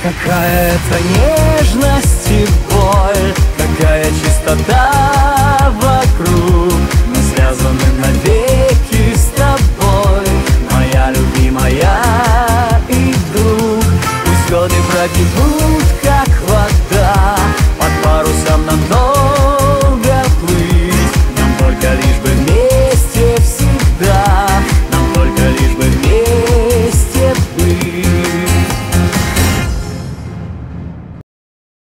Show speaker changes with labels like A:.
A: Какая-то нежность и боль, какая чистота вокруг. Мы связаны навеки с тобой, моя любимая и друг. Пусть годы протекут, как вода,